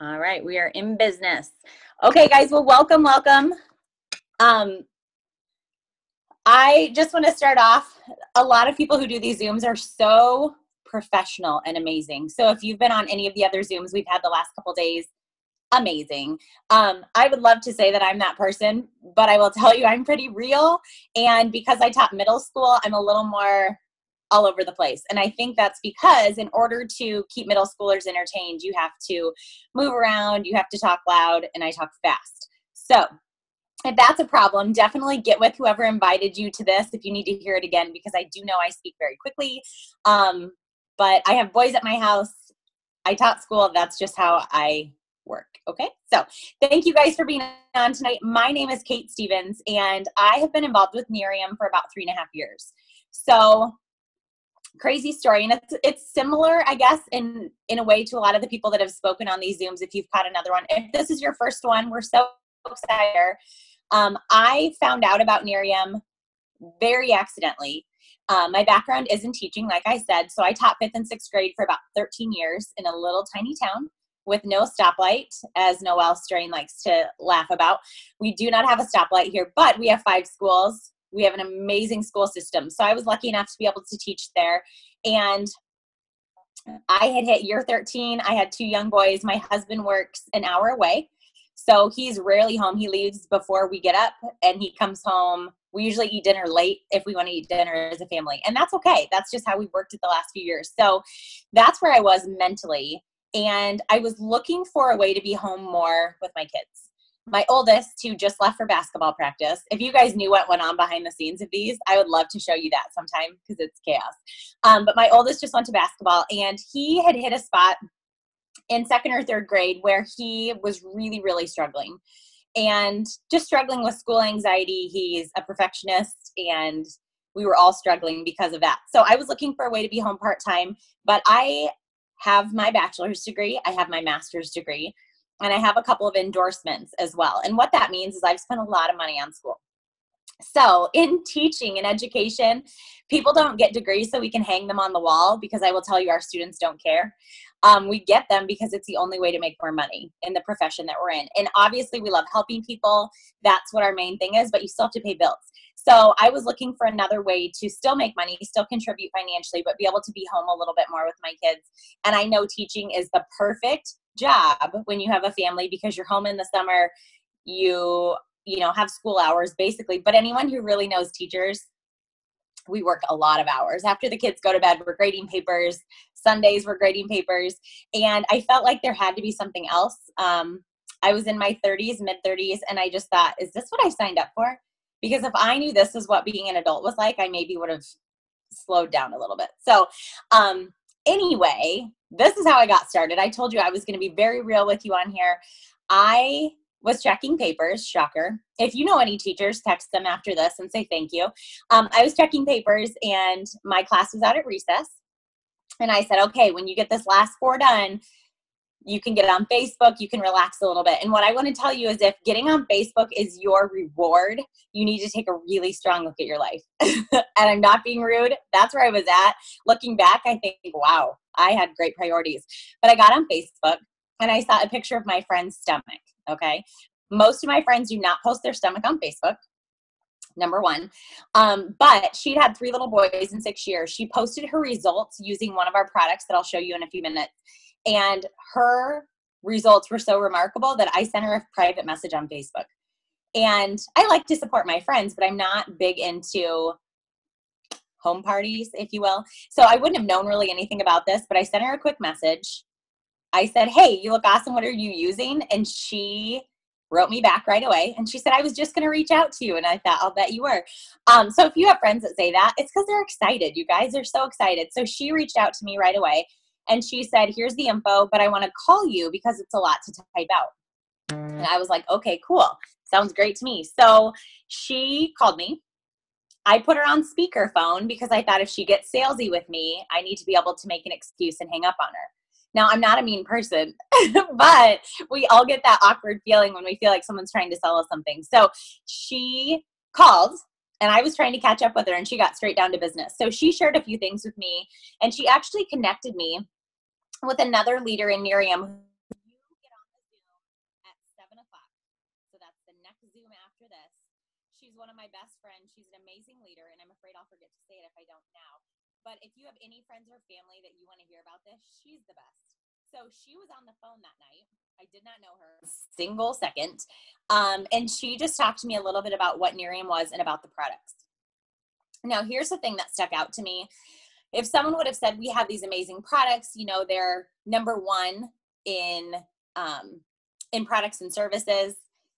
All right, we are in business. Okay, guys, well, welcome. I just want to start off. A lot of people who do these Zooms are so professional and amazing. So if you've been on any of the other Zooms we've had the last couple days, amazing. I would love to say that I'm that person, but I will tell you I'm pretty real. And because I taught middle school, I'm a little more all over the place. And I think that's because in order to keep middle schoolers entertained, you have to move around, you have to talk loud, and I talk fast. So if that's a problem, definitely get with whoever invited you to this if you need to hear it again, because I do know I speak very quickly. But I have boys at my house. I taught school. That's just how I work. Okay. So thank you guys for being on tonight. My name is Kate Stevens, and I have been involved with Nerium for about 3.5 years. So crazy story. And it's similar, I guess, in a way to a lot of the people that have spoken on these Zooms. If you've caught another one, if this is your first one, we're so excited. I found out about Nerium very accidentally. My background is in teaching, like I said. So I taught 5th and 6th grade for about 13 years in a little tiny town with no stoplight, as Noelle Strain likes to laugh about. We do not have a stoplight here, but we have 5 schools. We have an amazing school system. So I was lucky enough to be able to teach there. And I had hit year 13. I had 2 young boys. My husband works an hour away. So he's rarely home. He leaves before we get up and he comes home. We usually eat dinner late if we want to eat dinner as a family. And that's okay. That's just how we've worked it the last few years. So that's where I was mentally. And I was looking for a way to be home more with my kids. My oldest, who just left for basketball practice, if you guys knew what went on behind the scenes of these, I would love to show you that sometime because it's chaos. But my oldest just went to basketball, and he had hit a spot in 2nd or 3rd grade where he was really, really struggling and just struggling with school anxiety. He's a perfectionist, and we were all struggling because of that. So I was looking for a way to be home part-time, but I have my bachelor's degree, I have my master's degree, and I have a couple of endorsements as well. And what that means is I've spent a lot of money on school. So in teaching and education, people don't get degrees so we can hang them on the wall, because I will tell you our students don't care. We get them because it's the only way to make more money in the profession that we're in. And obviously we love helping people. That's what our main thing is, but you still have to pay bills. So I was looking for another way to still make money, still contribute financially, but be able to be home a little bit more with my kids. And I know teaching is the perfect job when you have a family, because you're home in the summer, you have school hours basically. But anyone who really knows teachers, we work a lot of hours. After the kids go to bed, we're grading papers. Sundays, we're grading papers. And I felt like there had to be something else. I was in my 30s, mid-30s, and I just thought, is this what I signed up for? Because if I knew this is what being an adult was like, I maybe would have slowed down a little bit. So anyway, this is how I got started. I told you I was going to be very real with you on here. I was checking papers, shocker. If you know any teachers, text them after this and say thank you. I was checking papers, and my class was out at recess. And I said, okay, when you get this last 4 done, you can get on Facebook, you can relax a little bit. And what I want to tell you is, if getting on Facebook is your reward, you need to take a really strong look at your life. And I'm not being rude. That's where I was at. Looking back, I think, wow, I had great priorities. But I got on Facebook and I saw a picture of my friend's stomach. Okay. Most of my friends do not post their stomach on Facebook. Number one. But she'd had 3 little boys in 6 years. She posted her results using one of our products that I'll show you in a few minutes. And her results were so remarkable that I sent her a private message on Facebook. And I like to support my friends, but I'm not big into home parties, if you will. So I wouldn't have known really anything about this, but I sent her a quick message. I said, hey, you look awesome. What are you using? And she wrote me back right away. And she said, I was just going to reach out to you. And I thought, I'll bet you were. So if you have friends that say that, it's because they're excited. You guys are so excited. So she reached out to me right away. And she said, here's the info, but I want to call you because it's a lot to type out. And I was like, okay, cool. Sounds great to me. So she called me. I put her on speakerphone because I thought if she gets salesy with me, I need to be able to make an excuse and hang up on her. Now, I'm not a mean person, but we all get that awkward feeling when we feel like someone's trying to sell us something. So she called, and I was trying to catch up with her, and she got straight down to business. So she shared a few things with me, and she actually connected me with another leader in Nerium. this. She's one of my best friends. She's an amazing leader, and I'm afraid I'll forget to say it if I don't now. But if you have any friends or family that you want to hear about this, she's the best. So she was on the phone that night. I did not know her single second. And she just talked to me a little bit about what Nerium was and about the products. Now, here's the thing that stuck out to me. If someone would have said, we have these amazing products, you know, they're number one in products and services.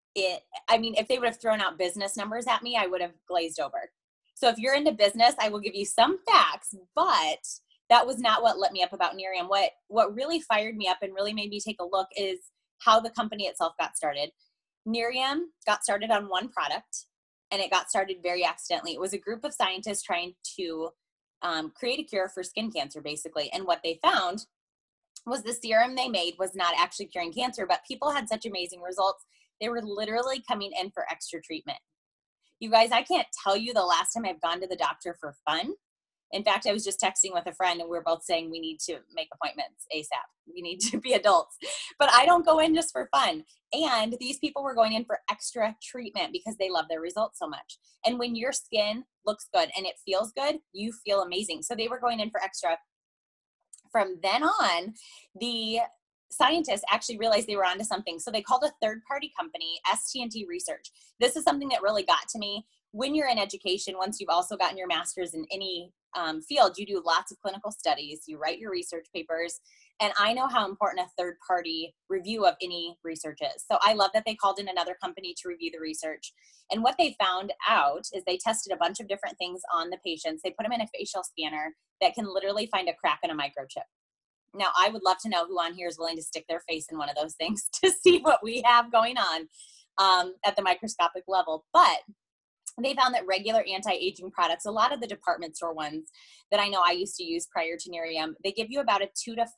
If they would have thrown out business numbers at me, I would have glazed over. So if you're into business, I will give you some facts, but that was not what lit me up about Nerium. What really fired me up and really made me take a look is how the company itself got started. Nerium got started on one product, and it got started very accidentally. It was a group of scientists trying to create a cure for skin cancer, basically. And what they found was the serum they made was not actually curing cancer, but people had such amazing results. They were literally coming in for extra treatment. You guys, I can't tell you the last time I've gone to the doctor for fun. In fact, I was just texting with a friend, and we were both saying we need to make appointments ASAP. We need to be adults. But I don't go in just for fun. And these people were going in for extra treatment because they love their results so much. And when your skin looks good and it feels good, you feel amazing. So they were going in for extra. From then on, the scientists actually realized they were onto something. So they called a third-party company, ST&T Research. This is something that really got to me. When you're in education, once you've also gotten your master's in any field, you do lots of clinical studies, you write your research papers, and I know how important a third-party review of any research is. So I love that they called in another company to review the research. And what they found out is they tested a bunch of different things on the patients. They put them in a facial scanner that can literally find a crack in a microchip. Now, I would love to know who on here is willing to stick their face in one of those things to see what we have going on at the microscopic level. But they found that regular anti-aging products, a lot of the department store ones that I know I used to use prior to Nerium, they give you about a 2 to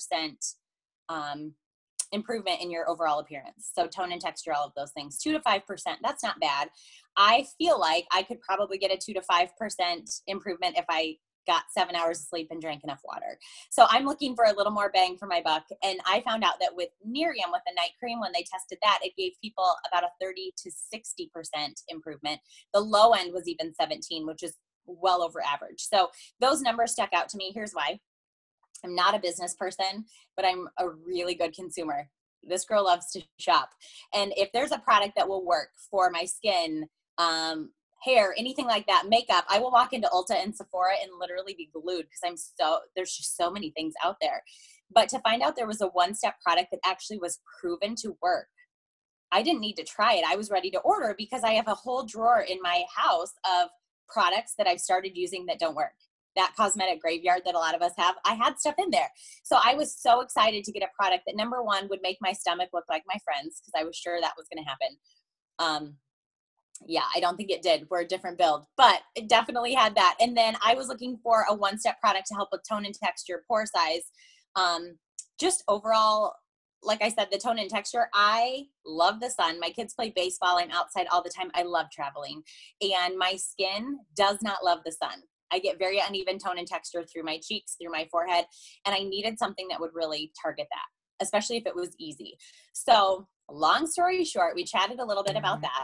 5% improvement in your overall appearance. So tone and texture, all of those things, 2 to 5%, that's not bad. I feel like I could probably get a 2 to 5% improvement if I got 7 hours of sleep and drank enough water. So I'm looking for a little more bang for my buck. And I found out that with Nerium, with the night cream, when they tested that, it gave people about a 30 to 60% improvement. The low end was even 17, which is well over average. So those numbers stuck out to me. Here's why. I'm not a business person, but I'm a really good consumer. This girl loves to shop. And if there's a product that will work for my skin, hair, anything like that, makeup, I will walk into Ulta and Sephora and literally be glued because there's just so many things out there. But to find out there was a one-step product that actually was proven to work, I didn't need to try it. I was ready to order because I have a whole drawer in my house of products that I've started using that don't work. That cosmetic graveyard that a lot of us have, I had stuff in there. So I was so excited to get a product that, number one, would make my stomach look like my friend's, because I was sure that was going to happen. Yeah, I don't think it did. We're a different build, but it definitely had that. And then I was looking for a one-step product to help with tone and texture, pore size. Just overall, like I said, the tone and texture. I love the sun. My kids play baseball. I'm outside all the time. I love traveling. And my skin does not love the sun. I get very uneven tone and texture through my cheeks, through my forehead. And I needed something that would really target that, especially if it was easy. So long story short, we chatted a little bit about that.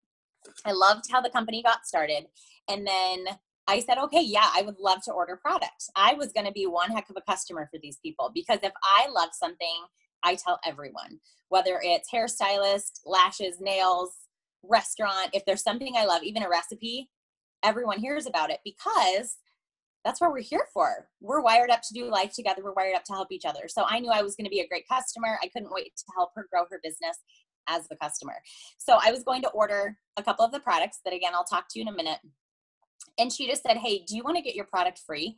I loved how the company got started. And then I said, okay, yeah, I would love to order products. I was going to be one heck of a customer for these people, because if I love something, I tell everyone, whether it's hairstylist, lashes, nails, restaurant, if there's something I love, even a recipe, everyone hears about it, because that's what we're here for. We're wired up to do life together. We're wired up to help each other. So I knew I was going to be a great customer. I couldn't wait to help her grow her business as the customer. So I was going to order a couple of the products that, again, I'll talk to you in a minute. And she just said, hey, do you want to get your product free?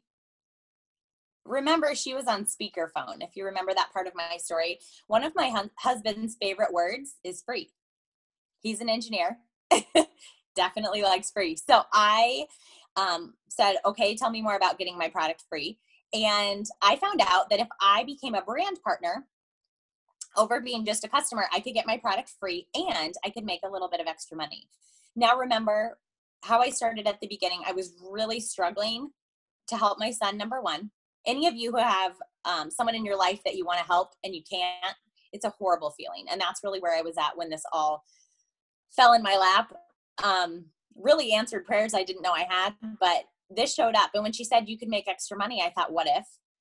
Remember, she was on speakerphone. If you remember that part of my story, one of my husband's favorite words is free. He's an engineer, definitely likes free. So I said, okay, tell me more about getting my product free. And I found out that if I became a brand partner over being just a customer, I could get my product free and I could make a little bit of extra money. Now, remember how I started at the beginning. I was really struggling to help my son, number one. Any of you who have someone in your life that you want to help and you can't, it's a horrible feeling. And that's really where I was at when this all fell in my lap. Really answered prayers I didn't know I had, but this showed up. And when she said you could make extra money, I thought, what if?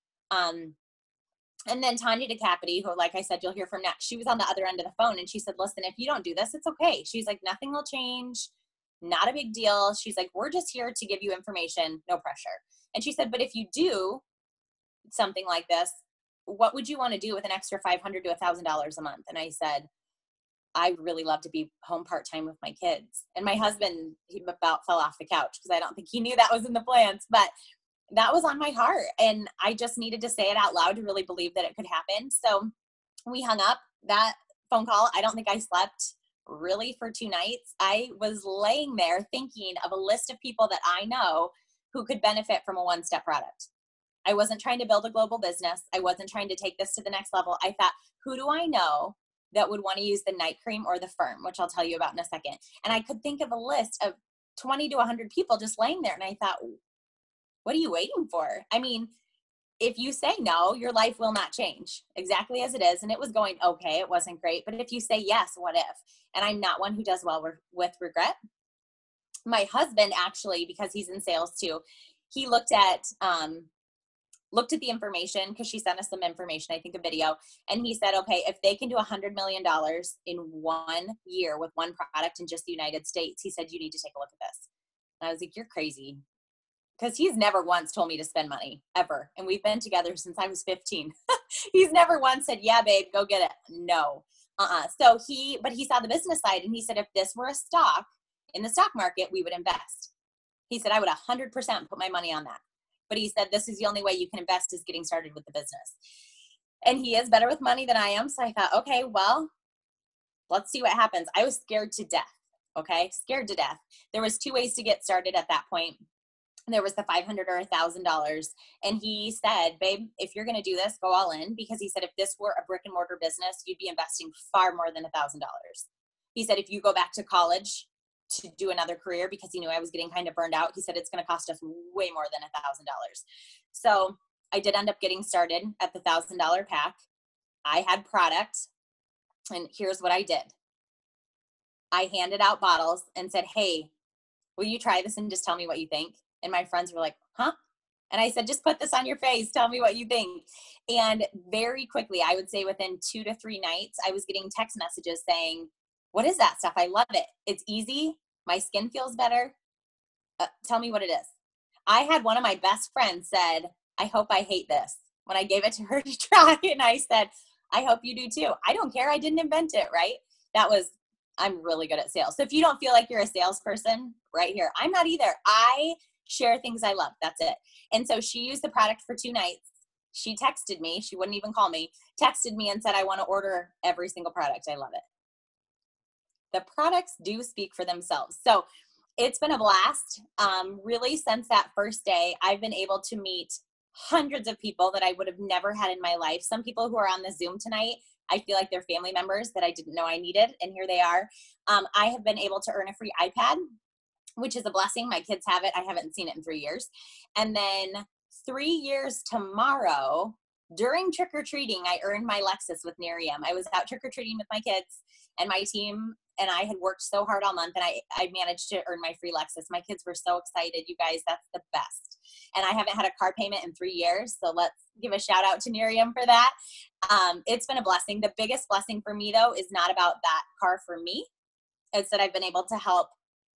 And then Tanya DeCapity, who, like I said, you'll hear from next, she was on the other end of the phone and she said, listen, if you don't do this, it's okay. She's like, nothing will change. Not a big deal. She's like, we're just here to give you information, no pressure. And she said, but if you do something like this, what would you want to do with an extra $500 to $1,000 a month? And I said, I really love to be home part-time with my kids. And my husband, he about fell off the couch because I don't think he knew that was in the plans, but that was on my heart. And I just needed to say it out loud to really believe that it could happen. So we hung up that phone call. I don't think I slept really for 2 nights. I was laying there thinking of a list of people that I know who could benefit from a one-step product. I wasn't trying to build a global business. I wasn't trying to take this to the next level. I thought, who do I know that would want to use the night cream or the firm, which I'll tell you about in a second. And I could think of a list of 20 to 100 people just laying there. And I thought, what are you waiting for? I mean, if you say no, your life will not change exactly as it is. And it was going okay. It wasn't great. But if you say yes, what if? And I'm not one who does well with regret. My husband actually, because he's in sales too, he looked at the information because she sent us some information, I think a video, and he said, okay, if they can do $100 million in 1 year with one product in just the United States, he said, you need to take a look at this. And I was like, you're crazy. Because he's never once told me to spend money, ever. And we've been together since I was 15. He's never once said, yeah, babe, go get it. No. But he saw the business side and he said, if this were a stock in the stock market, we would invest. He said, I would 100% put my money on that. But he said, this is the only way you can invest is getting started with the business. And he is better with money than I am. So I thought, okay, well, let's see what happens. I was scared to death. Okay. Scared to death. There was 2 ways to get started at that point. There was the $500 or $1,000. And he said, babe, if you're going to do this, go all in. Because he said, if this were a brick and mortar business, you'd be investing far more than $1,000. He said, if you go back to college to do another career, because he knew I was getting kind of burned out, he said, it's going to cost us way more than $1,000. So I did end up getting started at the $1,000 pack. I had product. And here's what I did. I handed out bottles and said, hey, will you try this and just tell me what you think? And my friends were like, huh? And I said, just put this on your face. Tell me what you think. And very quickly, I would say within 2 to 3 nights, I was getting text messages saying, what is that stuff? I love it. It's easy. My skin feels better. Tell me what it is. I had one of my best friends said, I hope I hate this, when I gave it to her to try. And I said, I hope you do too. I don't care. I didn't invent it, right? I'm really good at sales. So if you don't feel like you're a salesperson, right here, I'm not either. I share things I love. That's it. And so she used the product for 2 nights. She texted me. She wouldn't even call me. Texted me and said, I want to order every single product. I love it. The products do speak for themselves. So it's been a blast. Really, since that first day, I've been able to meet hundreds of people that I would have never had in my life. Some people who are on the Zoom tonight, I feel like they're family members that I didn't know I needed, and here they are. I have been able to earn a free iPad, which is a blessing. My kids have it. I haven't seen it in 3 years. And then 3 years tomorrow, during trick-or-treating, I earned my Lexus with Nerium. I was out trick-or-treating with my kids and my team, and I had worked so hard all month, and I managed to earn my free Lexus. My kids were so excited. You guys, that's the best. And I haven't had a car payment in 3 years, so let's give a shout out to Nerium for that. It's been a blessing. The biggest blessing for me, though, is not about that car for me. It's that I've been able to help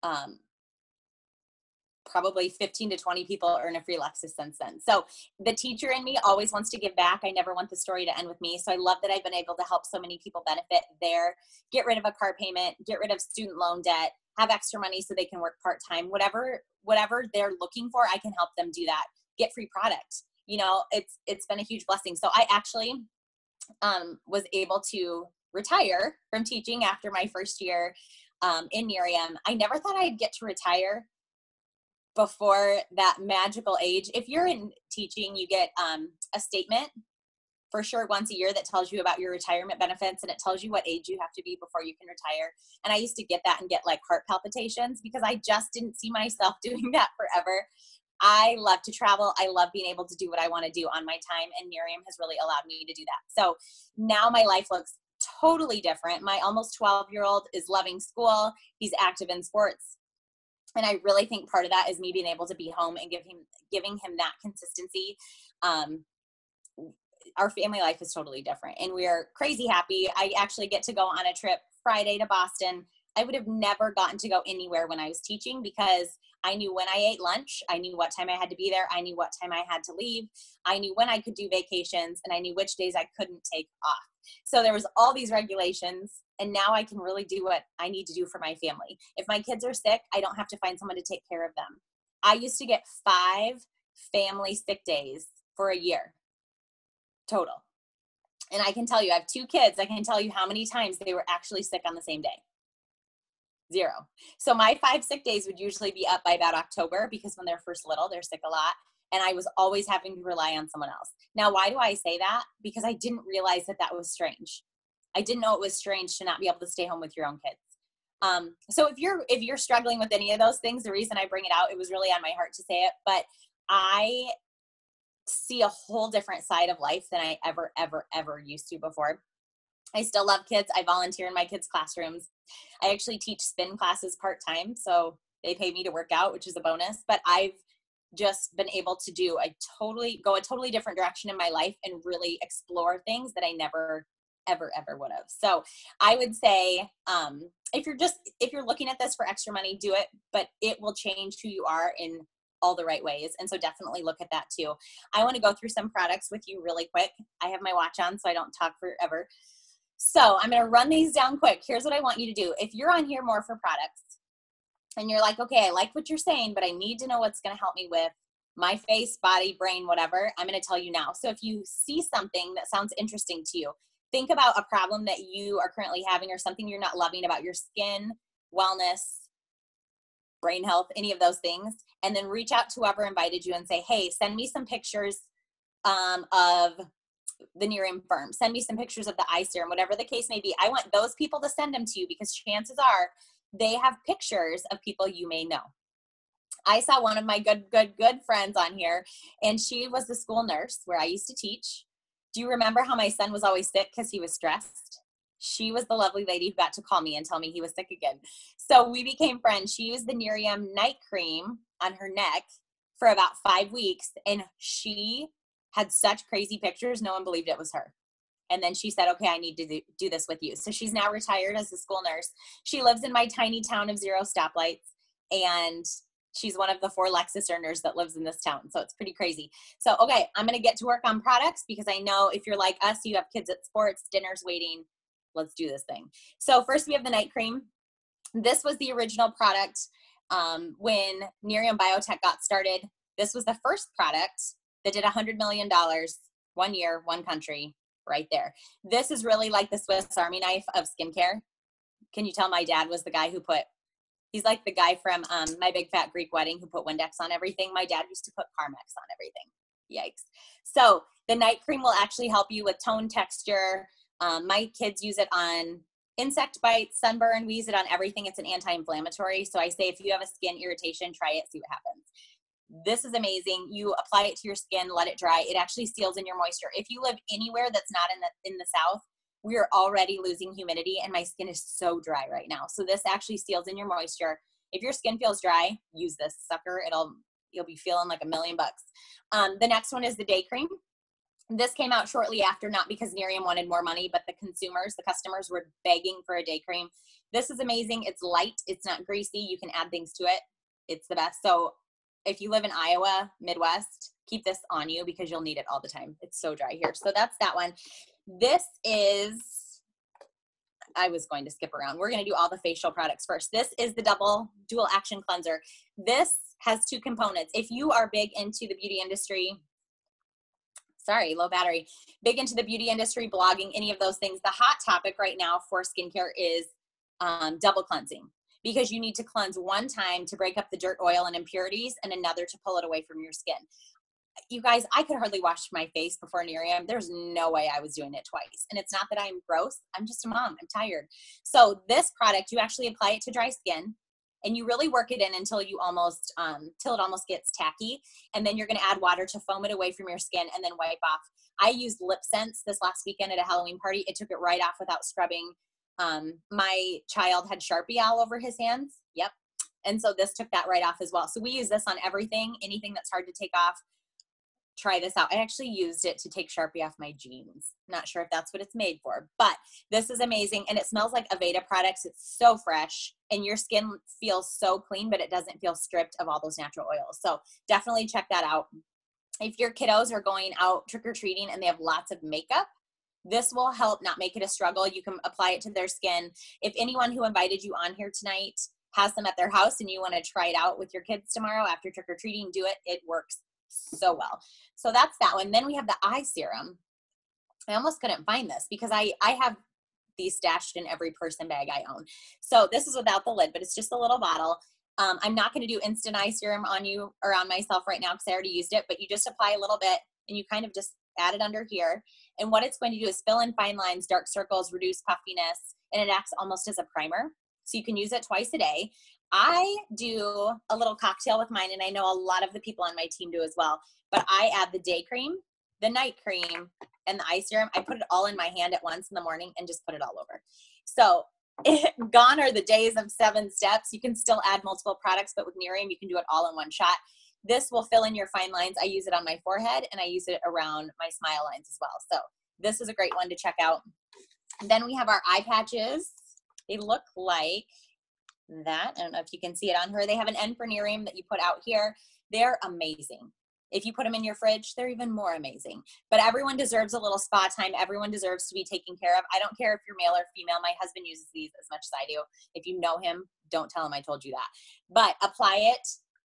probably 15 to 20 people earn a free Lexus since then. So the teacher in me always wants to give back. I never want the story to end with me. So I love that I've been able to help so many people benefit there, get rid of a car payment, get rid of student loan debt, have extra money so they can work part-time, whatever they're looking for, I can help them do that. Get free product. You know, it's been a huge blessing. So I actually was able to retire from teaching after my first year in Nerium. I never thought I'd get to retire before that magical age. If you're in teaching, you get a statement for sure once a year that tells you about your retirement benefits, and it tells you what age you have to be before you can retire. And I used to get that and get like heart palpitations because I just didn't see myself doing that forever. I love to travel. I love being able to do what I want to do on my time, and Nerium has really allowed me to do that. So now my life looks totally different. My almost 12-year-old is loving school. He's active in sports. And I really think part of that is me being able to be home and giving him that consistency. Our family life is totally different, and we're crazy happy. I actually get to go on a trip Friday to Boston. I would have never gotten to go anywhere when I was teaching because I knew when I ate lunch, I knew what time I had to be there, I knew what time I had to leave, I knew when I could do vacations, and I knew which days I couldn't take off. So there was all these regulations, and now I can really do what I need to do for my family. If my kids are sick, I don't have to find someone to take care of them. I used to get 5 family sick days for a year total. And I can tell you, I have 2 kids. I can tell you how many times they were actually sick on the same day. 0. So my 5 sick days would usually be up by about October because when they're first little, they're sick a lot. And I was always having to rely on someone else. Now, why do I say that? Because I didn't realize that that was strange. I didn't know it was strange to not be able to stay home with your own kids. So if you're struggling with any of those things, the reason I bring it out, it was really on my heart to say it, but I see a whole different side of life than I ever used to before. I still love kids. I volunteer in my kids' classrooms. I actually teach spin classes part-time, so they pay me to work out, which is a bonus, but I've just been able to go a totally different direction in my life and really explore things that I never, ever would have. So I would say, if you're looking at this for extra money, do it, but it will change who you are in all the right ways. And so definitely look at that too. I want to go through some products with you really quick. I have my watch on, so I don't talk forever. So I'm going to run these down quick. Here's what I want you to do. If you're on here more for products and you're like, okay, I like what you're saying, but I need to know what's going to help me with my face, body, brain, whatever, I'm going to tell you now. So if you see something that sounds interesting to you, think about a problem that you are currently having or something you're not loving about your skin, wellness, brain health, any of those things, and then reach out to whoever invited you and say, hey, send me some pictures of the Nerium firm. Send me some pictures of the eye serum, whatever the case may be. I want those people to send them to you because chances are they have pictures of people you may know. I saw one of my good friends on here, and she was the school nurse where I used to teach. Do you remember how my son was always sick because he was stressed? She was the lovely lady who got to call me and tell me he was sick again. So we became friends. She used the Nerium night cream on her neck for about 5 weeks, and she had such crazy pictures, no one believed it was her. And then she said, okay, I need to do this with you. So she's now retired as a school nurse. She lives in my tiny town of 0 stoplights, and she's one of the 4 Lexus earners that lives in this town. So it's pretty crazy. So, okay, I'm going to get to work on products because I know if you're like us, you have kids at sports, dinner's waiting. Let's do this thing. So first we have the night cream. This was the original product when Nerium Biotech got started. This was the first product that did $100 million, 1 year, 1 country, right there. This is really like the Swiss Army knife of skincare. Can you tell my dad was the guy who he's like the guy from My Big Fat Greek Wedding who put Windex on everything. My dad used to put Carmex on everything. Yikes. So the night cream will actually help you with tone, texture. My kids use it on insect bites, sunburn. We use it on everything. It's an anti-inflammatory. So I say if you have a skin irritation, try it, see what happens. This is amazing. You apply it to your skin, let it dry. It actually seals in your moisture. If you live anywhere that's not in the South, we are already losing humidity, and my skin is so dry right now. So this actually seals in your moisture. If your skin feels dry, use this sucker. You'll be feeling like $1 million. The next one is the day cream. This came out shortly after, not because Nerium wanted more money, but the customers were begging for a day cream. This is amazing. It's light. It's not greasy. You can add things to it. It's the best. So if you live in Iowa, Midwest, keep this on you because you'll need it all the time. It's so dry here. So that's that one. This is, I was going to skip around. We're going to do all the facial products first. This is the dual action cleanser. This has 2 components. If you are big into the beauty industry, low battery, big into the beauty industry, blogging, any of those things, the hot topic right now for skincare is double cleansing, because you need to cleanse 1 time to break up the dirt, oil, and impurities, and another to pull it away from your skin. You guys, I could hardly wash my face before Nerium. There's no way I was doing it twice. And it's not that I'm gross. I'm just a mom. I'm tired. So this product, you actually apply it to dry skin, and you really work it in until you almost, till it almost gets tacky. And then you're going to add water to foam it away from your skin and then wipe off. I used lip sense this last weekend at a Halloween party. It took it right off without scrubbing. My child had Sharpie all over his hands. Yep. And so this took that right off as well. So we use this on everything, anything that's hard to take off. Try this out. I actually used it to take Sharpie off my jeans. Not sure if that's what it's made for, but this is amazing. And it smells like Aveda products. It's so fresh and your skin feels so clean, but it doesn't feel stripped of all those natural oils. So definitely check that out. If your kiddos are going out trick-or-treating and they have lots of makeup, this will help not make it a struggle. You can apply it to their skin. If anyone who invited you on here tonight has them at their house and you want to try it out with your kids tomorrow after trick-or-treating, do it. It works so well. So that's that one. Then we have the eye serum. I almost couldn't find this because I have these stashed in every person bag I own. So this is without the lid, but it's just a little bottle. I'm not going to do instant eye serum on you or on myself right now because I already used it, but you just apply a little bit and you kind of just add it under here. And what it's going to do is fill in fine lines, dark circles, reduce puffiness, and it acts almost as a primer. So you can use it twice a day. I do a little cocktail with mine, and I know a lot of the people on my team do as well, but I add the day cream, the night cream, and the eye serum. I put it all in my hand at once in the morning and just put it all over. So gone are the days of 7 steps. You can still add multiple products, but with Nerium, you can do it all in one shot. This will fill in your fine lines. I use it on my forehead, and I use it around my smile lines as well. So this is a great one to check out. Then we have our eye patches. They look like that. I don't know if you can see it on her. They have an N for Nerium that you put out here. They're amazing. If you put them in your fridge, they're even more amazing. But everyone deserves a little spa time. Everyone deserves to be taken care of. I don't care if you're male or female. My husband uses these as much as I do. If you know him, don't tell him I told you that. But apply it,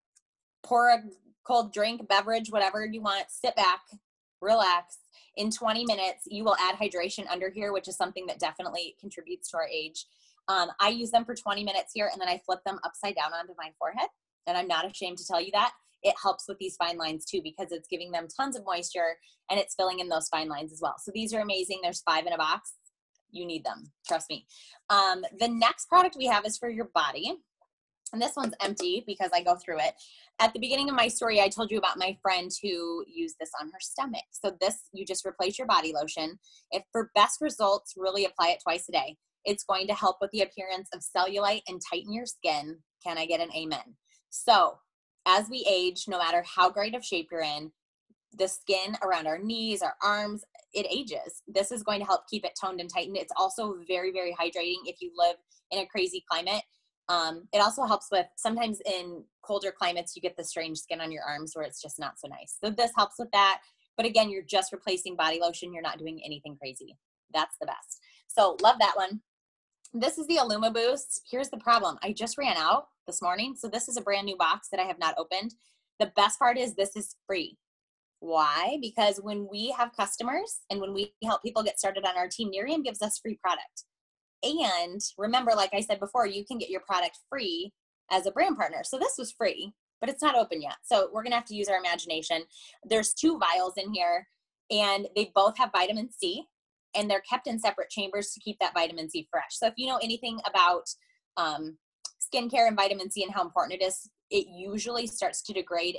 pour a cold drink, beverage, whatever you want, sit back, relax. In 20 minutes, you will add hydration under here, which is something that definitely contributes to our age. I use them for 20 minutes here, and then I flip them upside down onto my forehead. And I'm not ashamed to tell you that. It helps with these fine lines too, because it's giving them tons of moisture and it's filling in those fine lines as well. So these are amazing. There's 5 in a box. You need them. Trust me. The next product we have is for your body. And this one's empty because I go through it. At the beginning of my story, I told you about my friend who used this on her stomach. So this, you just replace your body lotion. If for best results, really apply it twice a day. It's going to help with the appearance of cellulite and tighten your skin. Can I get an amen? So as we age, no matter how great of shape you're in, the skin around our knees, our arms, it ages. This is going to help keep it toned and tightened. It's also very, very hydrating if you live in a crazy climate. It also helps with, sometimes in colder climates, you get the strange skin on your arms where it's just not so nice. So this helps with that. But again, you're just replacing body lotion. You're not doing anything crazy. That's the best. So love that one. This is the Illuma Boost. Here's the problem. I just ran out this morning. So this is a brand new box that I have not opened. The best part is this is free. Why? Because when we have customers and when we help people get started on our team, Nerium gives us free product. And remember, like I said before, you can get your product free as a brand partner. So this was free, but it's not open yet. So we're going to have to use our imagination. There's 2 vials in here, and they both have vitamin C, and they're kept in separate chambers to keep that vitamin C fresh. So if you know anything about skincare and vitamin C and how important it is, it usually starts to degrade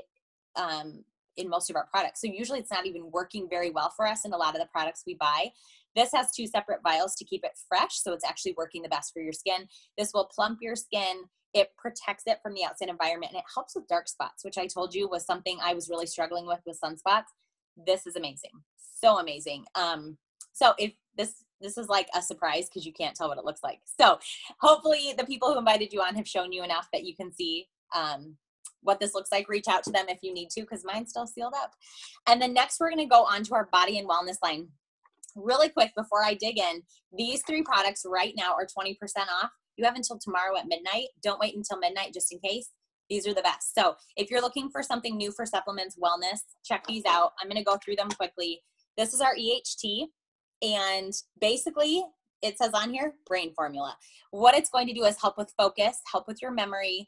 in most of our products. So usually it's not even working very well for us in a lot of the products we buy. This has 2 separate vials to keep it fresh, so it's actually working the best for your skin. This will plump your skin. It protects it from the outside environment, and it helps with dark spots, which I told you was something I was really struggling with sunspots. This is amazing. So amazing. So if this is like a surprise because you can't tell what it looks like. So hopefully the people who invited you on have shown you enough that you can see what this looks like. Reach out to them if you need to, because mine's still sealed up. And then next we're going to go on to our body and wellness line. Really quick before I dig in, these 3 products right now are 20% off. You have until tomorrow at midnight. Don't wait until midnight just in case. These are the best. So if you're looking for something new for supplements, wellness, check these out. I'm going to go through them quickly. This is our EHT. And basically, it says on here, brain formula. What it's going to do is help with focus, help with your memory.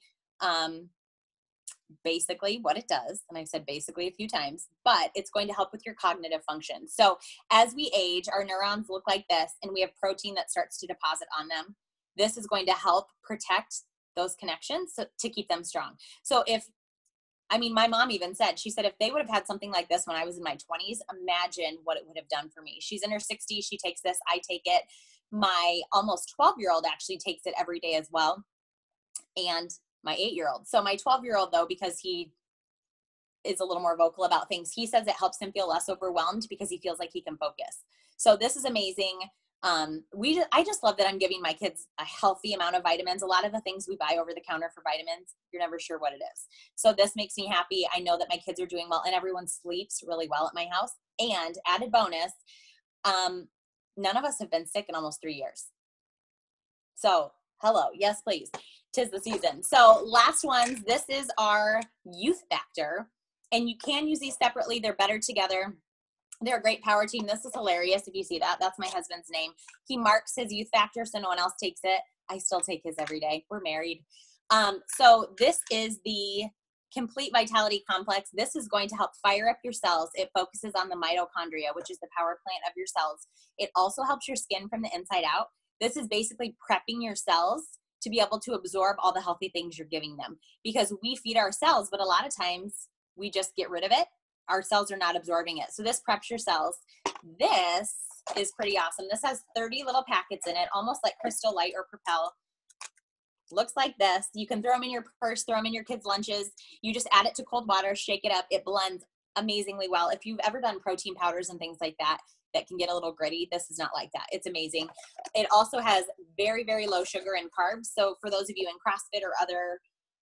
Basically what it does, and I've said basically a few times, but it's going to help with your cognitive function. So as we age, our neurons look like this, and we have protein that starts to deposit on them. This is going to help protect those connections to keep them strong. So my mom even said, she said, if they would have had something like this when I was in my 20s, imagine what it would have done for me. She's in her 60s. She takes this. I take it. My almost 12-year-old actually takes it every day as well. And my 8-year-old. So my 12-year-old, though, because he is a little more vocal about things, he says it helps him feel less overwhelmed because he feels like he can focus. So this is amazing. I just love that I'm giving my kids a healthy amount of vitamins. A lot of the things we buy over the counter for vitamins, you're never sure what it is. So this makes me happy. I know that my kids are doing well, and everyone sleeps really well at my house. And added bonus, none of us have been sick in almost 3 years. So hello, yes, please. 'Tis the season. So last ones, this is our youth factor, and you can use these separately. They're better together. They're a great power team. This is hilarious. If you see that, that's my husband's name. He marks his youth factor so no one else takes it. I still take his every day. We're married. So this is the Complete Vitality Complex. This is going to help fire up your cells. It focuses on the mitochondria, which is the power plant of your cells. It also helps your skin from the inside out. This is basically prepping your cells to be able to absorb all the healthy things you're giving them, because we feed our cells, but a lot of times we just get rid of it. Our cells are not absorbing it. So this preps your cells. This is pretty awesome. This has 30 little packets in it, almost like Crystal Light or Propel. Looks like this. You can throw them in your purse, throw them in your kids' lunches. You just add it to cold water, shake it up. It blends amazingly well. If you've ever done protein powders and things like that, that can get a little gritty, this is not like that. It's amazing. It also has very, very low sugar and carbs. So for those of you in CrossFit or other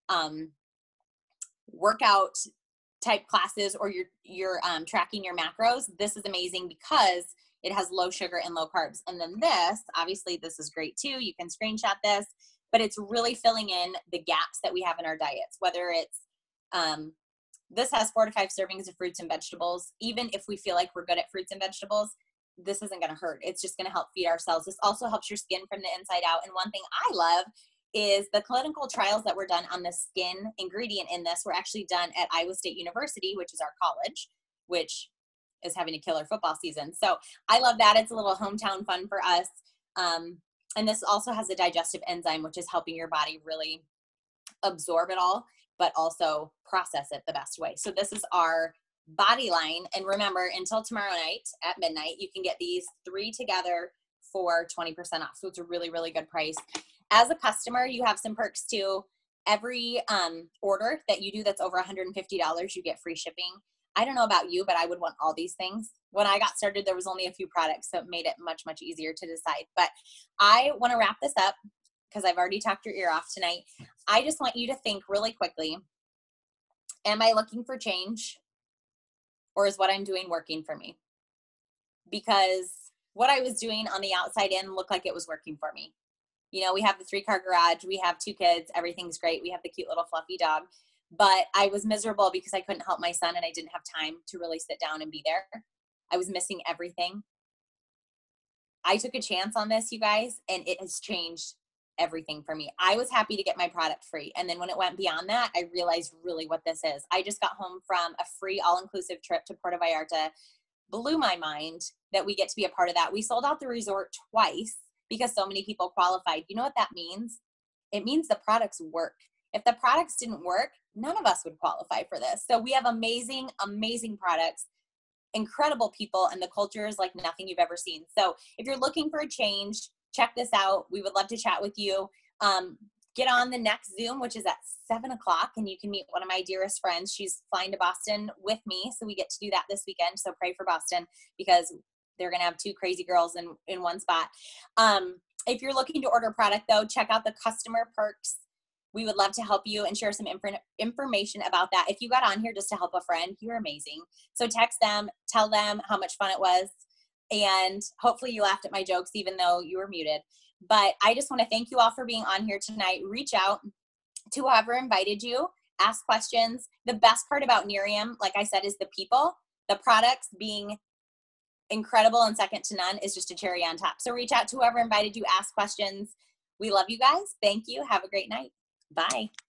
workout type classes, or you're tracking your macros, this is amazing because it has low sugar and low carbs. And then this, obviously this is great too. You can screenshot this, but it's really filling in the gaps that we have in our diets, whether it's, this has 4 to 5 servings of fruits and vegetables. Even if we feel like we're good at fruits and vegetables, this isn't going to hurt. It's just going to help feed our cells. This also helps your skin from the inside out. And one thing I love is the clinical trials that were done on the skin ingredient in this were actually done at Iowa State University, which is our college, which is having a killer football season. So I love that. It's a little hometown fun for us. And this also has a digestive enzyme, which is helping your body really absorb it all, but also process it the best way. So this is our body line. And remember, until tomorrow night at midnight, you can get these 3 together for 20% off. So it's a really, really good price. As a customer, you have some perks too. Every order that you do that's over $150, you get free shipping. I don't know about you, but I would want all these things. When I got started, there was only a few products, so it made it much, much easier to decide. But I want to wrap this up because I've already talked your ear off tonight. I just want you to think really quickly, am I looking for change, or is what I'm doing working for me? Because what I was doing on the outside in looked like it was working for me. You know, we have the 3-car garage, we have 2 kids, everything's great. We have the cute little fluffy dog, but I was miserable because I couldn't help my son and I didn't have time to really sit down and be there. I was missing everything. I took a chance on this, you guys, and it has changed everything for me. I was happy to get my product free. And then when it went beyond that, I realized really what this is. I just got home from a free all-inclusive trip to Puerto Vallarta. Blew my mind that we get to be a part of that. We sold out the resort twice because so many people qualified. You know what that means? It means the products work. If the products didn't work, none of us would qualify for this. So we have amazing, amazing products, incredible people, and the culture is like nothing you've ever seen. So if you're looking for a change, check this out. We would love to chat with you. Get on the next Zoom, which is at 7 o'clock, and you can meet one of my dearest friends. She's flying to Boston with me, so we get to do that this weekend. So pray for Boston because they're going to have 2 crazy girls in one spot. If you're looking to order product, though, check out the customer perks. We would love to help you and share some information about that. If you got on here just to help a friend, you're amazing. So text them, tell them how much fun it was, and hopefully you laughed at my jokes even though you were muted. But I just want to thank you all for being on here tonight. Reach out to whoever invited you. Ask questions. The best part about Nerium, like I said, is the people. The products being incredible and second to none is just a cherry on top. So reach out to whoever invited you. Ask questions. We love you guys. Thank you. Have a great night. Bye.